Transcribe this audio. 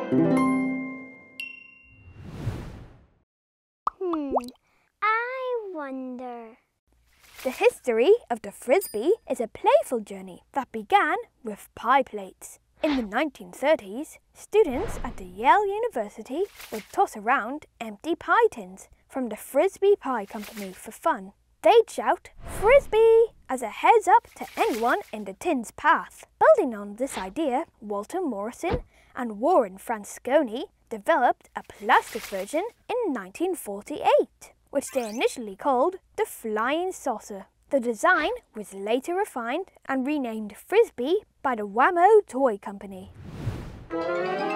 I wonder. The history of the Frisbee is a playful journey that began with pie plates. In the 1930s, students at the Yale University would toss around empty pie tins from the Frisbie Pie Company for fun. They'd shout, "Frisbee!" as a heads up to anyone in the tin's path. Building on this idea, Walter Morrison and Warren Francesconi developed a plastic version in 1948, which they initially called the Flying Saucer. The design was later refined and renamed Frisbee by the Wham-O toy company.